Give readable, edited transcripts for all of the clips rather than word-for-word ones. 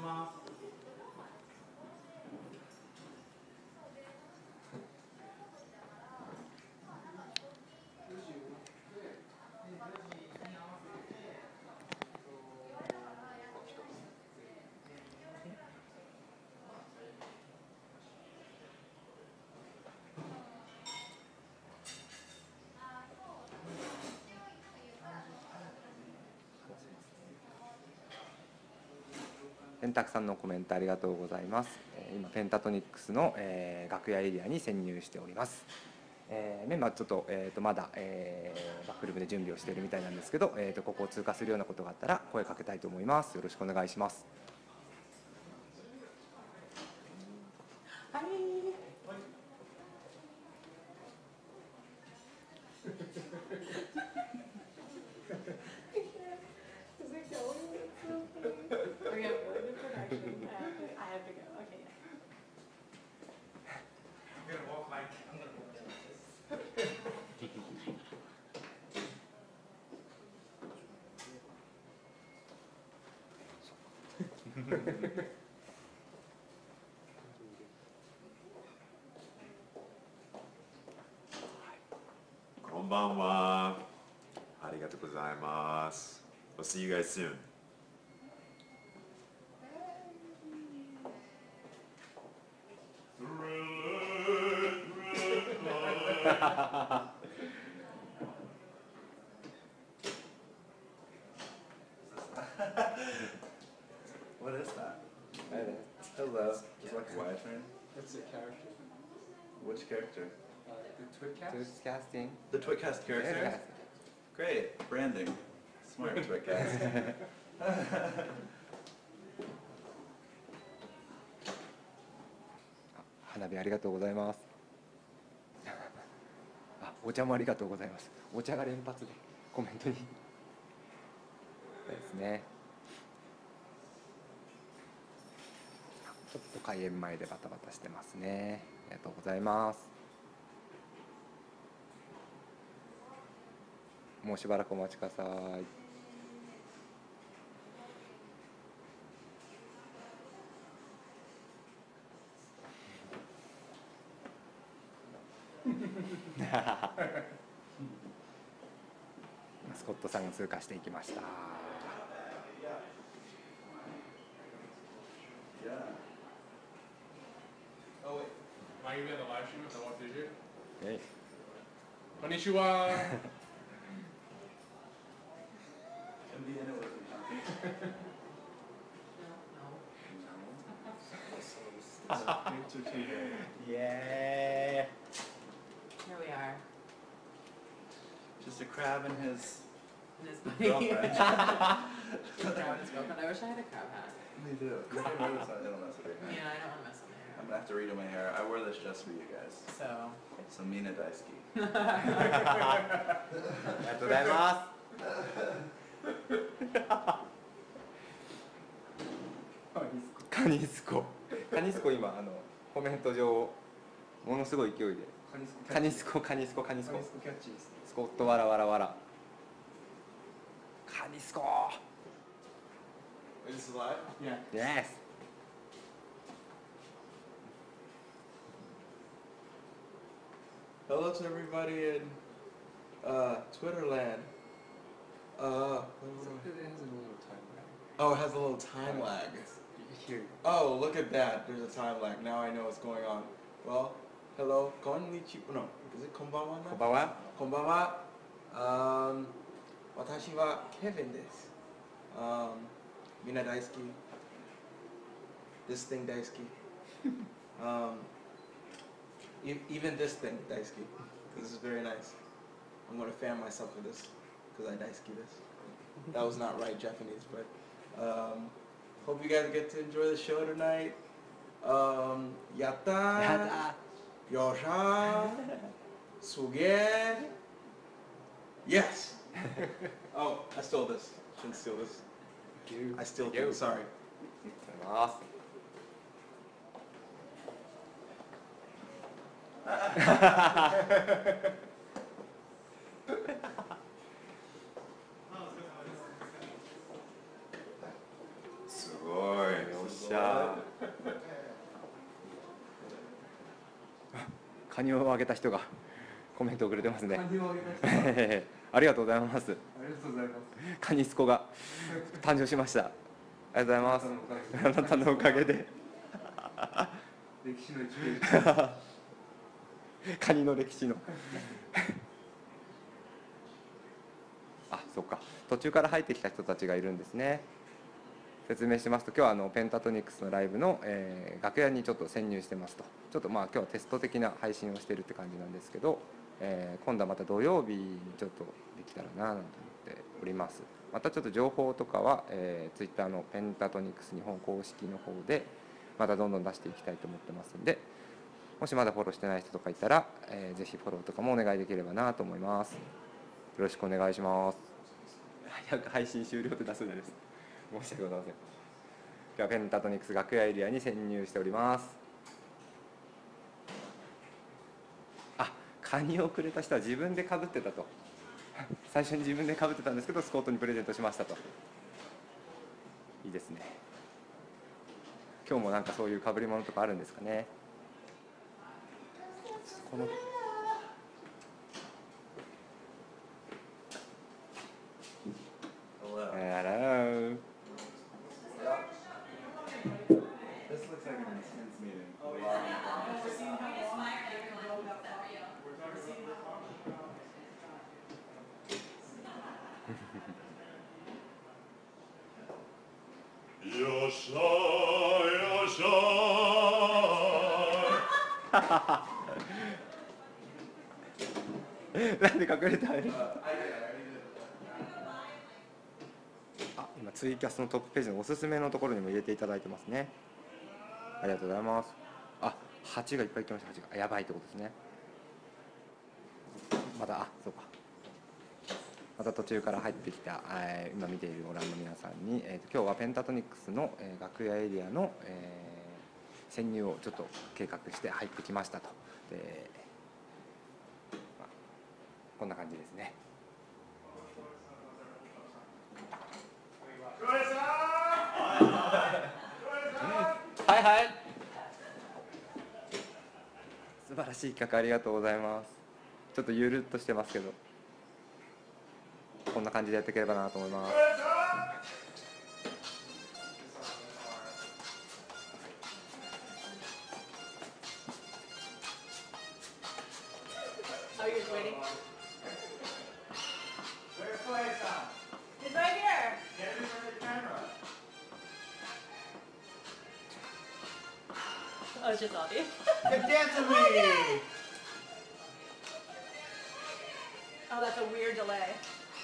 ます。 ペンタクさんのコメントありがとうございます。今ペンタトニックスの、楽屋エリアに潜入しております。メンバーちょっと、まだ、バックルームで準備をしているみたいなんですけど、ここを通過するようなことがあったら声かけたいと思います。よろしくお願いします。 はい。 こんばんは。ありがとうございます。We'll see you guys soon. What is that? Hello. Is that Wi-Fi? That's a character. Which character? The Twitcast? Twitcasting. The Twitcast character? Great. Branding. Smart Twitcast. 花火ありがとうございます。お茶もありがとうございます。お茶が連発でコメントにですね。ちょっと開演前でバタバタしてますね。ありがとうございます。もうしばらくお待ちください。マスコットさんが通過していきました。 Oh wait. Am I even in the live stream if I walk through here? Okay. Konnichiwa. Yeah. Here we are. Just a crab and his And his buddy. girlfriend. His crab and his girlfriend. I wish I had a crab hat. They do. They don't mess with your hair. Yeah, I don't want to mess with my I'm gonna have to redo my hair. I wore this just for you guys. hair. So Mina Daisuke. ありがとうございます。カニスコ。カニスコ今コメント上ものすごい勢いで。カニスコカニスコカニスコ。 キャッチーですね。 スコットわらわらわら。カニスコ。 Is this live? Yeah. Yes. Hello to everybody in Twitterland. It has a little time lag. Oh, it has a little time lag. Here. Oh, look at that. There's a time lag. Now I know what's going on. Well, hello. Konnichiwa. No, is it konbanwa? こんばんは。 こんばんは。私はケビンです。みんな大好き。This thing 大好き。Even this thing 大好き。This is very nice. I'm going to fan myself for this because I 大好きです。That was not right Japanese, but hope you guys get to enjoy the show tonight. やったー。 やだ。 よっしゃー。すげー。Yes. Oh, I stole this. Shouldn't steal this. I still do. Sorry. ありがとうございます。 すごい。 しゃカニをあげた人がコメントをくれてますね。 カニをあげた人がありがとうございます。 ありがとうございます。 カニスコが誕生しました。ありがとうございます。あなたのおかげで歴史の1ページ。 カニの歴史のあ、そっか、途中から入ってきた人たちがいるんですね。説明しますと、今日はペンタトニクスのライブの、楽屋にちょっと潜入してますと。ちょっとまあ今日はテスト的な配信をしているって感じなんですけど、今度はまた土曜日にちょっとできたらななんて思っております。またちょっと情報とかは、Twitter のペンタトニクス日本公式の方でまたどんどん出していきたいと思ってますんで、もしまだフォローしてない人とかいたら、ぜひフォローとかもお願いできればなと思います。よろしくお願いします。早く配信終了って出すんです。申し訳ございません。今日はペンタトニクス楽屋エリアに潜入しております。あ、カニをくれた人は自分でかぶってたと。最初に自分でかぶってたんですけど、スコートにプレゼントしましたと。いいですね。今日もなんかそういうかぶり物とかあるんですかね。このHello. This looks like an intense meeting. Yoshai. なんで隠れたの？あ、今ツイキャスのトップページのおすすめのところにも入れていただいてますね。ありがとうございます。あ、蜂がいっぱい来ました。蜂がやばいってことですね。また、あ、そうか。また途中から入ってきた、今見ているご覧の皆さんに、今日はペンタトニックスの、楽屋エリアの、潜入をちょっと計画して入ってきましたと。で、まあ、こんな感じですね。はいはい。素晴らしい企画ありがとうございます。ちょっとゆるっとしてますけど、こんな感じでやっていければなと思います。 Oh, you're waiting? Where's Clay-san? He's right here. Get him from the camera. Oh, it's just Audie. Come dance with me! Oh, that's a weird delay.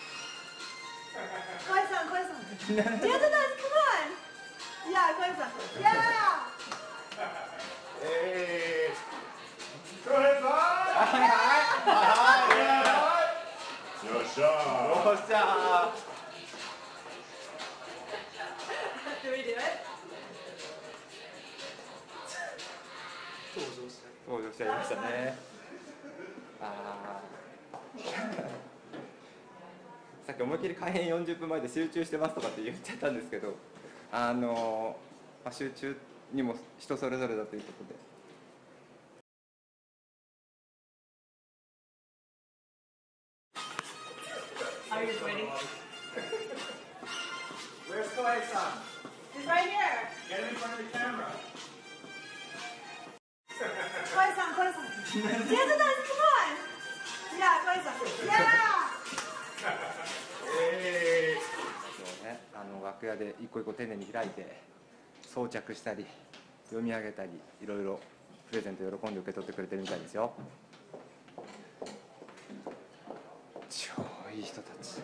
Koi-san, Koi-san. Dance with us, come on. Yeah, Koi-san. Yeah. Hey! Yoshai. Do we do it? 登場しちゃいましたね。あさっき思いっきり開演40分前で集中してますとかって言っちゃったんですけど、まあ、集中にも人それぞれだということで。 Are you just waiting? Where's Clay-san? He's right here. Get him in front of the camera. Koi-san, Koi-san. Dance with us, come on. Yeah, Koi-san. Yeah. そうね、楽屋で一個一個丁寧に開いて装着したり読み上げたりいろいろプレゼント喜んで受け取ってくれてるみたいですよ。超いい人たち。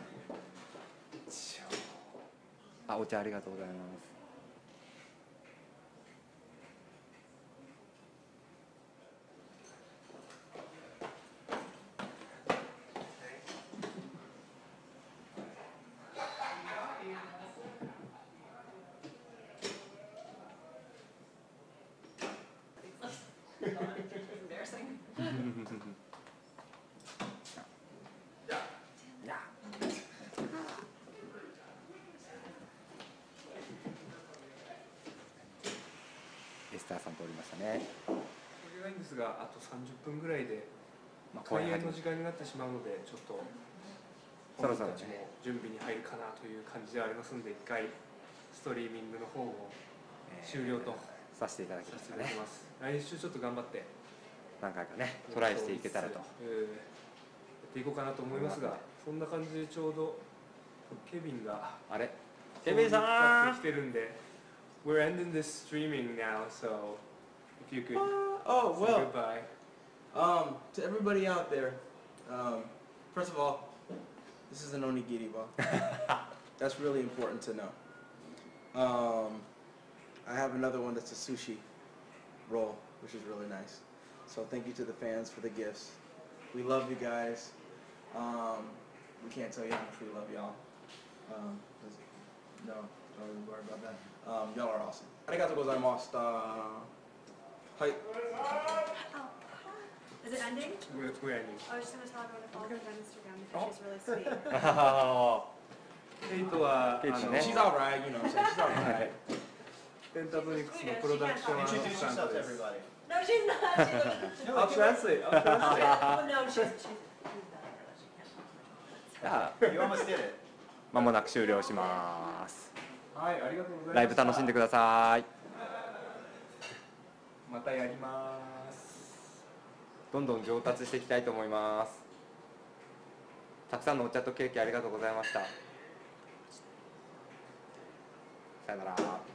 あ、お茶ありがとうございます。 Embarrassing. いやスターさんとおりましたね。 それがいいんですが、あと30分ぐらいでまあ、 開演の始時間になってしまうので、ちょっとそろそろね本人たちも準備に入るかなという感じではありますので、一回ストリーミングの方を終了とさせていただきさせましたね。 ていただきます。来週ちょっと頑張って何回かねトライしていけたらと。 やっていこうかなと思いますが、そんな感じでちょうどケビンがあれ、ケビンさん来てるんで、We're ending this streaming now, so if you could Oh, say well, goodbye. to everybody out there, first of all, this is an onigiri bar. That's really important to know. I have another one that's a sushi roll, which is really nice. So thank you to the fans for the gifts. We love you guys. We can't tell you how much we love y'all. No, don't really worry about that. Y'all are awesome. ありがとうございました。はい。 Is it ending? We're ending. I was just gonna tell everyone to follow her on Instagram because she's really sweet. ケイトはケイトね She's alright, you know what I'm saying? She's alright. ペンタトニックスのプロダクションアシスタントです。 No, she's not. She's I'll translate. I'll translate. well, no, she's better. She じゃあ You almost did it. 間もなく終了します。 はい、ありがとうございます。 ライブ楽しんでください。 またやります。 どんどん上達していきたいと思います。たくさんのお茶とケーキありがとうございました。さよなら。